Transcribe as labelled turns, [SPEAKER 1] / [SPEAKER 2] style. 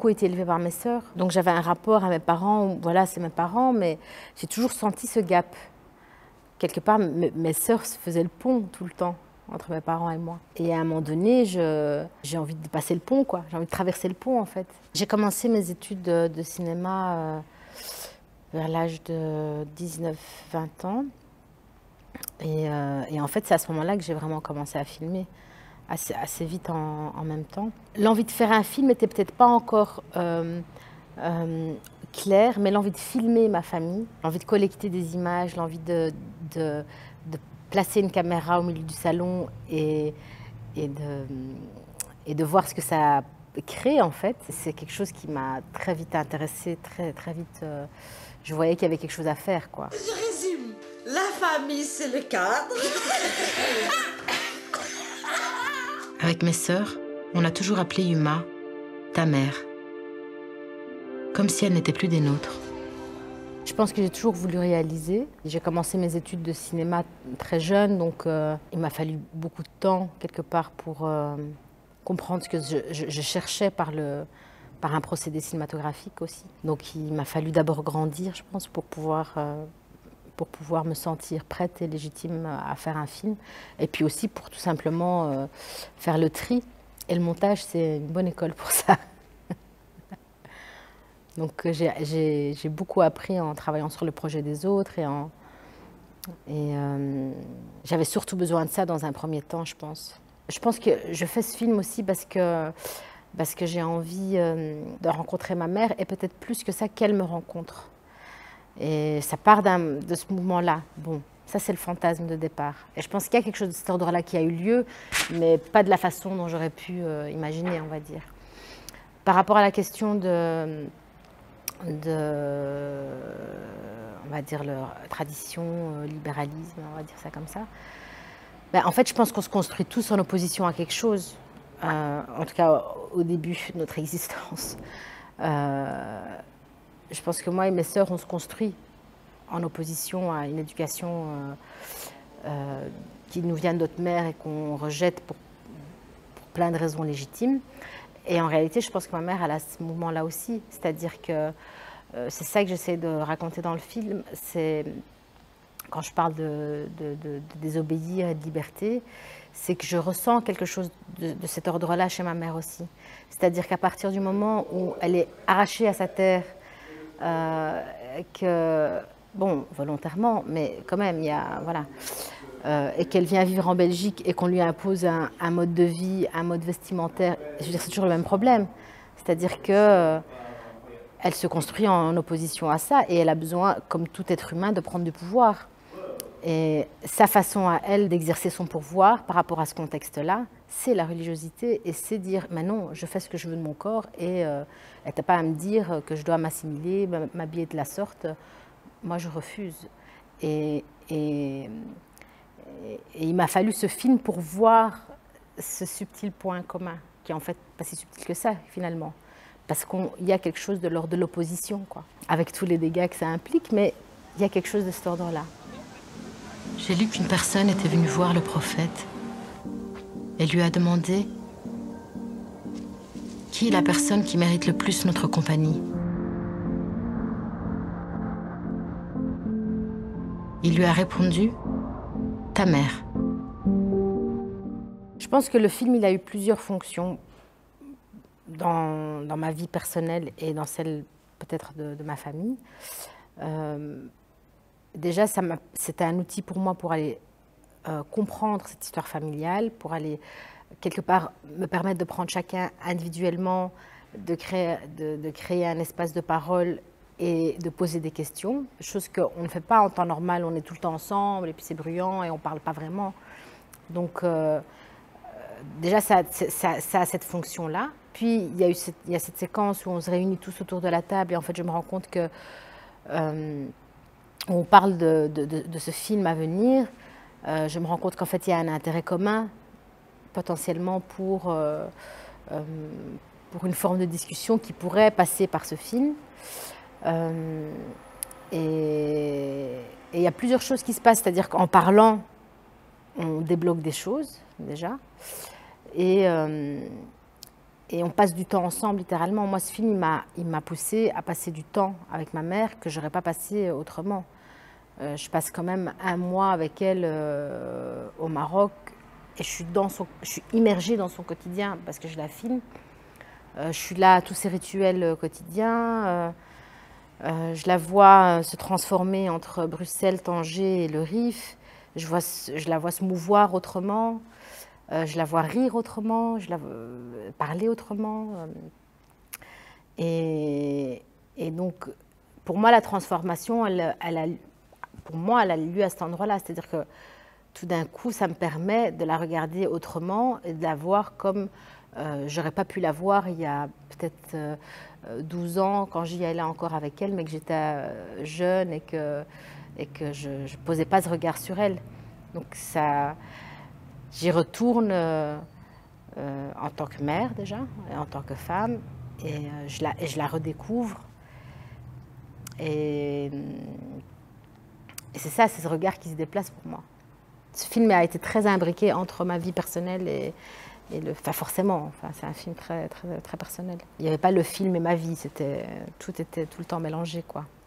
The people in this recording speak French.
[SPEAKER 1] beaucoup été élevée par mes sœurs. Donc j'avais un rapport à mes parents, où, voilà, c'est mes parents, mais j'ai toujours senti ce gap. Quelque part, mes sœurs faisaient le pont tout le temps entre mes parents et moi. Et à un moment donné, j'ai envie de passer le pont, quoi. J'ai envie de traverser le pont, en fait. J'ai commencé mes études de cinéma vers l'âge de 19-20 ans. Et en fait, c'est à ce moment-là que j'ai vraiment commencé à filmer, assez vite en même temps. L'envie de faire un film n'était peut-être pas encore claire, mais l'envie de filmer ma famille, l'envie de collecter des images, l'envie de placer une caméra au milieu du salon et de voir ce que ça crée, en fait, c'est quelque chose qui m'a très vite intéressée, très vite. Je voyais qu'il y avait quelque chose à faire, quoi.
[SPEAKER 2] Je résume. La famille, c'est le cadre.
[SPEAKER 3] Avec mes sœurs, on a toujours appelé Yuma ta mère, comme si elle n'était plus des nôtres.
[SPEAKER 1] Je pense que j'ai toujours voulu réaliser. J'ai commencé mes études de cinéma très jeune, donc il m'a fallu beaucoup de temps, quelque part, pour comprendre ce que je cherchais par un procédé cinématographique aussi. Donc il m'a fallu d'abord grandir, je pense, pour pouvoir me sentir prête et légitime à faire un film. Et puis aussi pour tout simplement faire le tri. Et le montage, c'est une bonne école pour ça. Donc j'ai beaucoup appris en travaillant sur le projet des autres j'avais surtout besoin de ça dans un premier temps, je pense. Je pense que je fais ce film aussi parce que j'ai envie de rencontrer ma mère et peut-être plus que ça qu'elle me rencontre. Et ça part de ce mouvement-là. Bon, ça c'est le fantasme de départ. Et je pense qu'il y a quelque chose de cet ordre-là qui a eu lieu, mais pas de la façon dont j'aurais pu imaginer, on va dire. Par rapport à la question on va dire, leur tradition, libéralisme, on va dire ça comme ça. Ben, en fait, je pense qu'on se construit tous en opposition à quelque chose, en tout cas au début de notre existence. Je pense que moi et mes sœurs, on se construit en opposition à une éducation qui nous vient de notre mère et qu'on rejette pour plein de raisons légitimes. Et en réalité, je pense que ma mère, elle a ce mouvement-là aussi. C'est-à-dire que c'est ça que j'essaie de raconter dans le film. C'est quand je parle de désobéir et de liberté, c'est que je ressens quelque chose de cet ordre-là chez ma mère aussi. C'est-à-dire qu'à partir du moment où elle est arrachée à sa terre, bon, volontairement, mais quand même, il y a, voilà, et qu'elle vient vivre en Belgique et qu'on lui impose un mode de vie, un mode vestimentaire, je veux dire, c'est toujours le même problème. C'est-à-dire que elle se construit en opposition à ça et elle a besoin, comme tout être humain, de prendre du pouvoir. Et sa façon à elle d'exercer son pouvoir par rapport à ce contexte-là, c'est la religiosité et c'est dire, mais non, je fais ce que je veux de mon corps et elle n'a pas à me dire que je dois m'assimiler, m'habiller de la sorte. Moi, je refuse. Et il m'a fallu ce film pour voir ce subtil point commun, qui est en fait pas si subtil que ça, finalement. Parce qu'il y a quelque chose de l'ordre de l'opposition, quoi, avec tous les dégâts que ça implique, mais il y a quelque chose de cet ordre-là.
[SPEAKER 3] J'ai lu qu'une personne était venue voir le prophète et lui a demandé qui est la personne qui mérite le plus notre compagnie. Il lui a répondu « ta mère ».
[SPEAKER 1] Je pense que le film, il a eu plusieurs fonctions dans ma vie personnelle et dans celle peut-être de ma famille. Déjà, c'était un outil pour moi pour aller comprendre cette histoire familiale, pour aller quelque part me permettre de prendre chacun individuellement, de créer un espace de parole et de poser des questions, chose qu'on ne fait pas en temps normal, on est tout le temps ensemble et puis c'est bruyant et on ne parle pas vraiment. Donc déjà, ça a cette fonction-là. Puis il y a cette séquence où on se réunit tous autour de la table et en fait je me rends compte que on parle de ce film à venir. Je me rends compte qu'en fait il y a un intérêt commun potentiellement pour une forme de discussion qui pourrait passer par ce film. Et il y a plusieurs choses qui se passent, c'est-à-dire qu'en parlant, on débloque des choses déjà. Et on passe du temps ensemble, littéralement. Moi, ce film, il m'a poussée à passer du temps avec ma mère que je n'aurais pas passé autrement. Je passe quand même un mois avec elle au Maroc et je suis immergée dans son quotidien parce que je la filme. Je suis là à tous ses rituels quotidiens. Je la vois se transformer entre Bruxelles, Tanger et le Rif. Je la vois se mouvoir autrement. Je la vois rire autrement, je la vois parler autrement. Et donc, pour moi, la transformation, pour moi, elle a lieu à cet endroit-là. C'est-à-dire que tout d'un coup, ça me permet de la regarder autrement et de la voir comme j'aurais pas pu la voir il y a peut-être 12 ans, quand j'y allais encore avec elle, mais que j'étais jeune et que je ne posais pas ce regard sur elle. Donc ça... J'y retourne en tant que mère déjà, et en tant que femme, et je la redécouvre. Et c'est ça, c'est ce regard qui se déplace pour moi. Ce film a été très imbriqué entre ma vie personnelle et enfin forcément, enfin, c'est un film très, très, très personnel. Il n'y avait pas le film et ma vie, tout était tout le temps mélangé, quoi.